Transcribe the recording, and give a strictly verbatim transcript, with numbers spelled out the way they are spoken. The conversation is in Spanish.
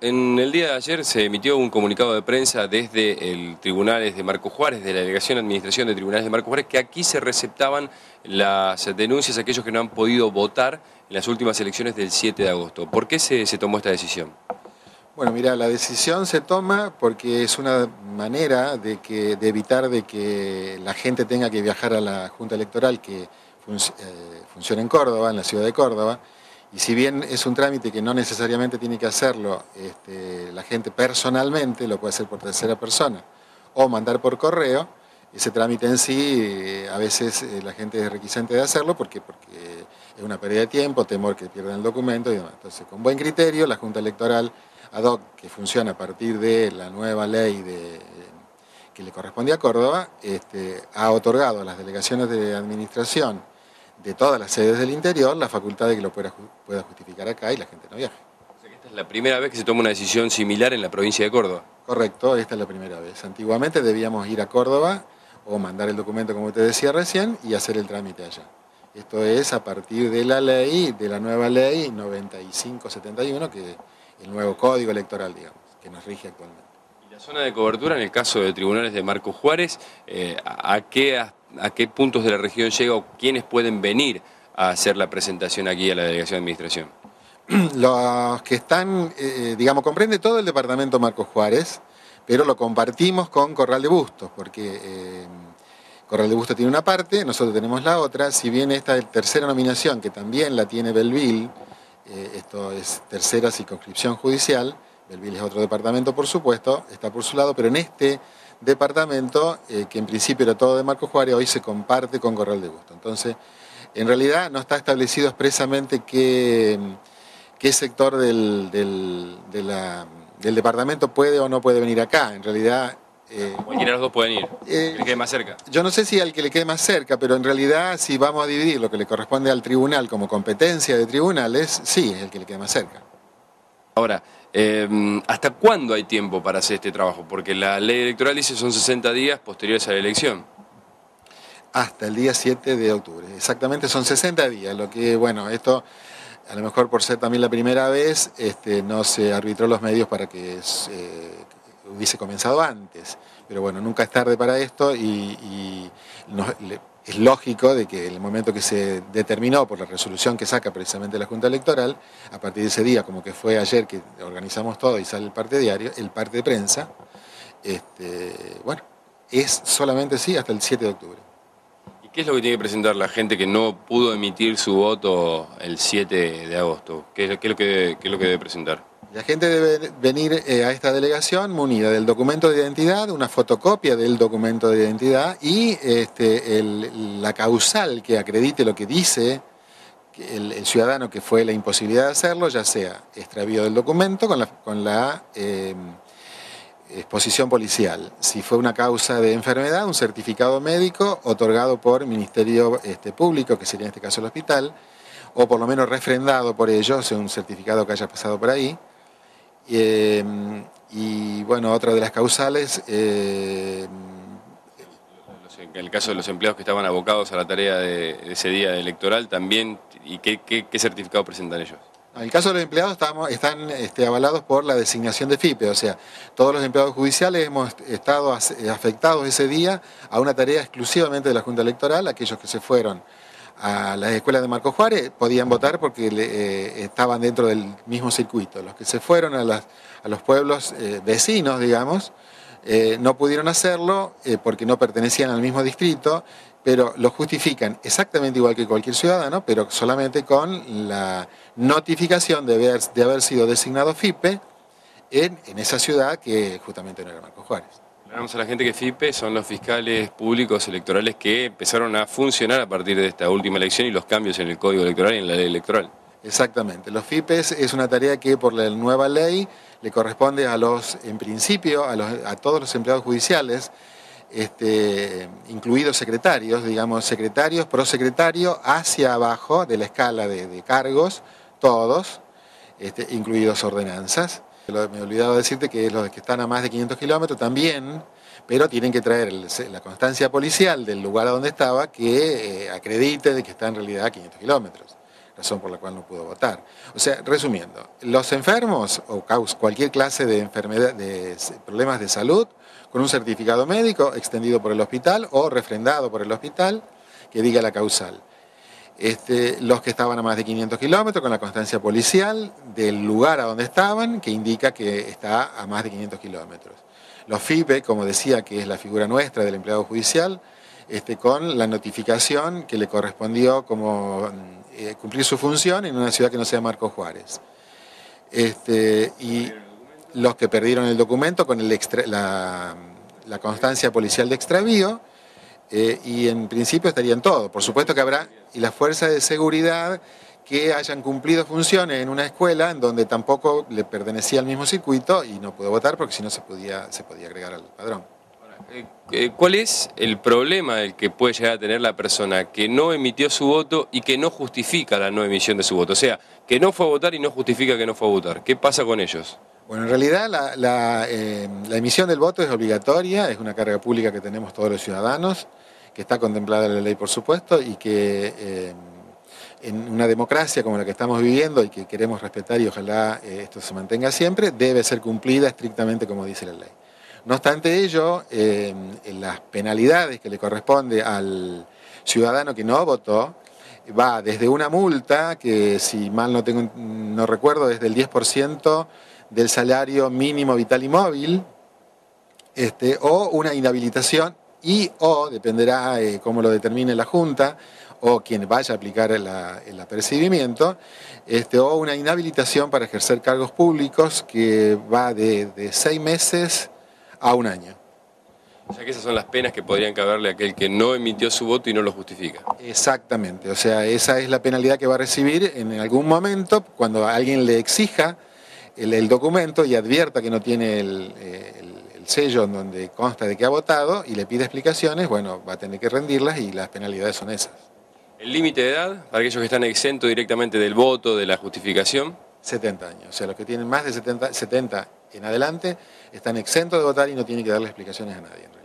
en el día de ayer se emitió un comunicado de prensa desde el Tribunales de Marcos Juárez, de la Delegación de Administración de Tribunales de Marcos Juárez, que aquí se receptaban las denuncias a aquellos que no han podido votar en las últimas elecciones del siete de agosto. ¿Por qué se, se tomó esta decisión? Bueno, mira, la decisión se toma porque es una manera de, que, de evitar de que la gente tenga que viajar a la Junta Electoral que fun eh, funciona en Córdoba, en la ciudad de Córdoba, y si bien es un trámite que no necesariamente tiene que hacerlo este, la gente personalmente, lo puede hacer por tercera persona o mandar por correo, ese trámite en sí eh, a veces eh, la gente es reticente de hacerlo porque, porque es una pérdida de tiempo, temor que pierdan el documento y demás. Entonces, con buen criterio, la Junta Electoral ad hoc, que funciona a partir de la nueva ley de, que le corresponde a Córdoba, este, ha otorgado a las delegaciones de administración de todas las sedes del interior la facultad de que lo pueda, pueda justificar acá y la gente no viaje. O sea que esta es la primera vez que se toma una decisión similar en la provincia de Córdoba. Correcto, esta es la primera vez. Antiguamente debíamos ir a Córdoba o mandar el documento, como te decía recién, y hacer el trámite allá. Esto es a partir de la ley, de la nueva ley noventa y cinco setenta y uno, que es el nuevo código electoral, digamos, que nos rige actualmente. ¿Y la zona de cobertura, en el caso de Tribunales de Marcos Juárez, eh, a, qué, a, a qué puntos de la región llega o quiénes pueden venir a hacer la presentación aquí a la Delegación de Administración? Los que están, eh, digamos, comprende todo el departamento Marcos Juárez, pero lo compartimos con Corral de Bustos, porque eh, Corral de Bustos tiene una parte, nosotros tenemos la otra. Si bien esta es tercera nominación, que también la tiene Belleville, eh, esto es tercera circunscripción judicial, Belleville es otro departamento por supuesto, está por su lado, pero en este departamento, eh, que en principio era todo de Marcos Juárez, hoy se comparte con Corral de Bustos. Entonces, en realidad no está establecido expresamente qué, qué sector del, del, de la, del departamento puede o no puede venir acá. En realidad... Eh, Cualquiera de los dos pueden ir, eh, el que le quede más cerca. Yo no sé si al que le quede más cerca, pero en realidad si vamos a dividir lo que le corresponde al tribunal como competencia de tribunales, sí, es el que le quede más cerca. Ahora, eh, ¿hasta cuándo hay tiempo para hacer este trabajo? Porque la ley electoral dice son sesenta días posteriores a la elección. Hasta el día siete de octubre, exactamente son sesenta días, lo que, bueno, esto a lo mejor por ser también la primera vez, este, no se arbitró los medios para que eh, hubiese comenzado antes, pero bueno, nunca es tarde para esto y, y no, le, es lógico de que en el momento que se determinó por la resolución que saca precisamente la Junta Electoral, a partir de ese día, como que fue ayer que organizamos todo y sale el parte diario, el parte de prensa, este, bueno, es solamente sí hasta el siete de octubre. ¿Qué es lo que tiene que presentar la gente que no pudo emitir su voto el siete de agosto? ¿Qué es, qué es, lo, que, qué es lo que debe presentar? La gente debe venir eh, a esta delegación munida del documento de identidad, una fotocopia del documento de identidad y este, el, la causal que acredite lo que dice el, el ciudadano que fue la imposibilidad de hacerlo, ya sea extravío del documento con la... Con la eh, exposición policial. Si fue una causa de enfermedad, un certificado médico otorgado por Ministerio este, Público, que sería en este caso el hospital, o por lo menos refrendado por ellos, un certificado que haya pasado por ahí. Eh, y bueno, otra de las causales... Eh, en el caso de los empleados que estaban abocados a la tarea de, de ese día electoral, también, ¿y qué, qué, qué certificado presentan ellos? En el caso de los empleados estamos, están este, avalados por la designación de F I P E, o sea, todos los empleados judiciales hemos estado afectados ese día a una tarea exclusivamente de la Junta Electoral. Aquellos que se fueron a las escuelas de Marcos Juárez podían votar porque eh, estaban dentro del mismo circuito. Los que se fueron a, las, a los pueblos eh, vecinos, digamos, eh, no pudieron hacerlo eh, porque no pertenecían al mismo distrito, pero lo justifican exactamente igual que cualquier ciudadano, pero solamente con la notificación de haber, de haber sido designado F I P E en, en esa ciudad que justamente no era Marcos Juárez. Hablamos a la gente que F I P E son los fiscales públicos electorales que empezaron a funcionar a partir de esta última elección y los cambios en el Código Electoral y en la ley electoral. Exactamente, los F I P E es una tarea que por la nueva ley le corresponde a los, en principio, a, los, a todos los empleados judiciales, Este, incluidos secretarios, digamos, secretarios, prosecretario, hacia abajo de la escala de, de cargos, todos, este, incluidos ordenanzas. Me he olvidado decirte que los que están a más de quinientos kilómetros también, pero tienen que traer el, la constancia policial del lugar a donde estaba que eh, acredite de que está en realidad a quinientos kilómetros. razón por la cual no pudo votar. O sea, resumiendo, los enfermos o cualquier clase de enfermedad, de problemas de salud, con un certificado médico extendido por el hospital o refrendado por el hospital que diga la causal. Este, los que estaban a más de quinientos kilómetros con la constancia policial del lugar a donde estaban, que indica que está a más de quinientos kilómetros. Los F I P E, como decía, que es la figura nuestra del empleado judicial, este, con la notificación que le correspondió como eh, cumplir su función en una ciudad que no sea Marcos Juárez. Este, y los que perdieron el documento con el extra, la, la constancia policial de extravío, eh, y en principio estarían todos. Por supuesto que habrá, y las fuerzas de seguridad que hayan cumplido funciones en una escuela en donde tampoco le pertenecía al mismo circuito y no pudo votar porque si no se podía, se podía agregar al padrón. ¿Cuál es el problema el que puede llegar a tener la persona que no emitió su voto y que no justifica la no emisión de su voto? O sea, que no fue a votar y no justifica que no fue a votar. ¿Qué pasa con ellos? Bueno, en realidad la, la, eh, la emisión del voto es obligatoria, es una carga pública que tenemos todos los ciudadanos, que está contemplada en la ley por supuesto y que eh, en una democracia como la que estamos viviendo y que queremos respetar y ojalá eh, esto se mantenga siempre, debe ser cumplida estrictamente como dice la ley. No obstante ello, eh, las penalidades que le corresponde al ciudadano que no votó, va desde una multa, que si mal no, tengo, no recuerdo, es del diez por ciento del salario mínimo vital y móvil, este, o una inhabilitación y o, dependerá eh, cómo lo determine la Junta, o quien vaya a aplicar la, el apercibimiento, este, o una inhabilitación para ejercer cargos públicos que va de, de seis meses a un año. O sea que esas son las penas que podrían caberle a aquel que no emitió su voto y no lo justifica. Exactamente, o sea, esa es la penalidad que va a recibir en algún momento cuando alguien le exija el, el documento y advierta que no tiene el, el, el sello en donde consta de que ha votado y le pide explicaciones, bueno, va a tener que rendirlas y las penalidades son esas. ¿El límite de edad para aquellos que están exentos directamente del voto, de la justificación? setenta años, o sea, los que tienen más de setenta, setenta en adelante están exentos de votar y no tienen que darle explicaciones a nadie.